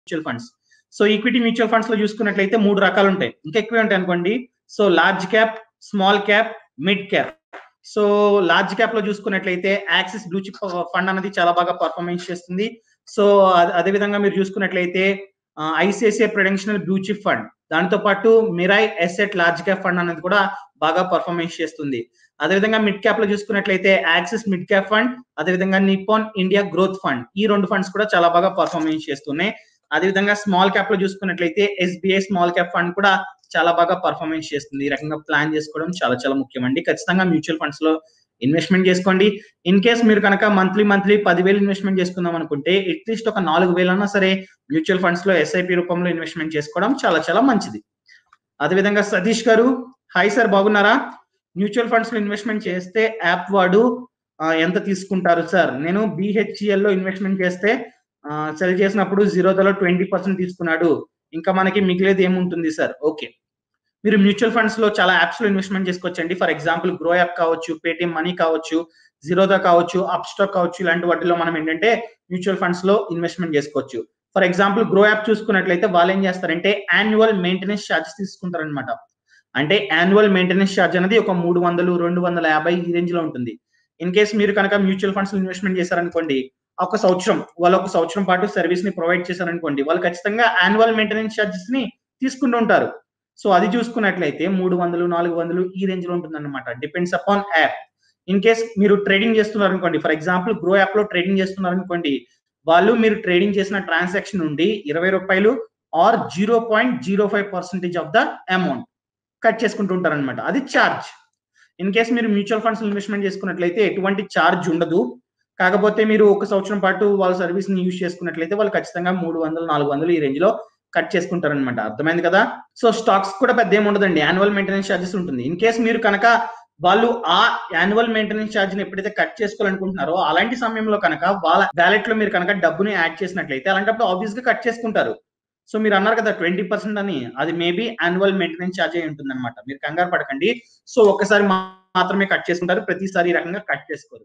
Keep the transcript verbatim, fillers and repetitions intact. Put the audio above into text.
Mutual funds. So equity mutual funds లో చూసుకున్నట్లయితే మూడు రకాలు ఉంటాయి, ఇంకా ఎక్కువే ఉంటాయి అనుకోండి. So large cap, small cap, mid cap. So large cap లో చూసుకున్నట్లయితే యాక్సిస్ బ్లూ చిప్ ఫండ్ అనేది చాలా బాగా పర్ఫార్మెన్స్ చేస్తుంది. సో అదే విధంగా మీరు చూసుకున్నట్లయితే ICICI Prudential blue chip fund, దాంతో పాటు Mirae asset large cap fund అనేది కూడా బాగా పర్ఫార్మెన్స్ చేస్తుంది. అదేవిధంగా మిడ్ క్యాప్ లో చూసుకున్నట్లయితే యాక్సిస్ మిడ్ క్యాప్ ఫండ్, అదేవిధంగా నిప్పాన్ ఇండియా గ్రోత్ ఫండ్, ఈ రెండు ఫండ్స్ కూడా చాలా బాగా పర్ఫార్మెన్స్ చేస్తున్నాయి. అదేవిధంగా స్మాల్ క్యాప్ లో చూసుకున్నట్లయితే ఎస్బీఐ స్మాల్ క్యాప్ ఫండ్ కూడా చాలా బాగా పర్ఫార్మెన్స్ చేస్తుంది. ఈ రకంగా ప్లాన్ చేసుకోవడం చాలా చాలా ముఖ్యం అండి. ఖచ్చితంగా మ్యూచువల్ ఫండ్స్ లో ఇన్వెస్ట్మెంట్ చేసుకోండి. ఇన్ కేస్ మీరు కనుక మంత్లీ మంత్లీ పదివేలు ఇన్వెస్ట్మెంట్ చేసుకుందాం అనుకుంటే అట్లీస్ట్ ఒక నాలుగు వేలన్నా సరే మ్యూచువల్ ఫండ్స్ లో ఎస్ఐపి రూపంలో ఇన్వెస్ట్మెంట్ చేసుకోవడం చాలా చాలా మంచిది. అదేవిధంగా సతీష్ గారు, హాయ్ సార్, బాగున్నారా? మ్యూచువల్ ఫండ్స్ లో ఇన్వెస్ట్మెంట్ చేస్తే యాప్ వాడు ఎంత తీసుకుంటారు సార్? నేను బిహెచ్ఈఎల్ లో ఇన్వెస్ట్మెంట్ చేస్తే సెల్ చేసినప్పుడు జీరోదాలో ట్వంటీ పర్సెంట్ తీసుకున్నాడు, ఇంకా మనకి మిగిలేదు ఏముంటుంది సార్? ఓకే, మీరు మ్యూచువల్ ఫండ్స్ లో చాలా యాప్స్ లో ఇన్వెస్ట్మెంట్ చేసుకోవచ్చండి. ఫర్ ఎగ్జాంపుల్ గ్రో యాప్ కావచ్చు, పేటిఎం మనీ కావచ్చు, జీరోదా కావచ్చు, అప్ స్టాక్ కావచ్చు, ఇలాంటి వాటిలో మనం ఏంటంటే మ్యూచువల్ ఫండ్స్ లో ఇన్వెస్ట్మెంట్ చేసుకోవచ్చు. ఫర్ ఎగ్జాంపుల్ గ్రో యాప్ చూసుకున్నట్లయితే వాళ్ళు ఏం చేస్తారంటే యాన్యువల్ మెయింటెనెన్స్ ఛార్జెస్ తీసుకుంటారనమాట. అంటే యాన్యువల్ మెయింటెనెన్స్ ఛార్జ్ అనేది ఒక మూడు వందలు రెండు వందల యాభై ఈ రేంజ్ లో ఉంటుంది. ఇన్ కేస్ మీరు కనుక మ్యూచువల్ ఫండ్స్ లో ఇన్వెస్ట్మెంట్ చేశారనుకోండి, ఒక సంవత్సరం వాళ్ళు ఒక సంవత్సరం పాటు సర్వీస్ ని ప్రొవైడ్ చేశారనుకోండి, వాళ్ళు ఖచ్చితంగా యాన్యువల్ మెయింటెనెన్స్ ఛార్జెస్ ని తీసుకుంటూ ఉంటారు. సో అది చూసుకున్నట్లయితే మూడు వందలు నాలుగు వందలు ఈ రేంజ్ లో ఉంటుంది అనమాట, depends upon app. In case మీరు ట్రేడింగ్ చేస్తున్నారు అనుకోండి, ఫర్ ఎగ్జాంపుల్ గ్రో యాప్ లో ట్రేడింగ్ చేస్తున్నారు అనుకోండి, వాళ్ళు మీరు ట్రేడింగ్ చేసిన ట్రాన్సాక్షన్ నుండి ఇరవై రూపాయలు or zero point zero five percentage of the amount cut చేసుకుంటూ ఉంటారు అనమాట, అది ఛార్జ్. ఇన్ కేస్ మీరు మ్యూచువల్ ఫండ్స్ ఇన్వెస్ట్మెంట్ చేసుకున్నట్లయితే ఎటువంటి ఛార్జ్ ఉండదు. కాకపోతే మీరు ఒక సంవత్సరం పాటు వాళ్ళ సర్వీస్ ని యూజ్ చేసుకున్నట్లయితే వాళ్ళు ఖచ్చితంగా మూడు వందలు నాలుగు వందలు ఈ రేంజ్ లో కట్ చేసుకుంటారనమాట. అర్థమైంది కదా? సో స్టాక్స్ కూడా పెద్ద ఏమి ఉండదండి, యాన్యువల్ మెయింటెనెన్స్ ఛార్జెస్ ఉంటుంది. ఇన్ కేస్ మీరు కనుక వాళ్ళు ఆ యాన్యువల్ మెయింటెనెన్స్ ఛార్జ్ ని ఎప్పుడైతే కట్ చేసుకోవాలనుకుంటున్నారో అలాంటి సమయంలో కనుక వాళ్ళ వ్యాలెట్ లో మీరు కనుక డబ్బుని యాడ్ చేసినట్లయితే అలాంటప్పుడు ఆబ్వియస్ గా కట్ చేసుకుంటారు. సో మీరు అన్నారు కదా ట్వంటీ పర్సెంట్ అని, అది మేబీ యాన్యువల్ మెయింటెనెన్స్ ఛార్జ్ అయి ఉంటుంది అనమాట. మీరు కంగారు పడకండి. సో ఒక్కసారి మాత్రమే కట్ చేసుకుంటారు, ప్రతిసారి ఈ రకంగా కట్ చేసుకోరు.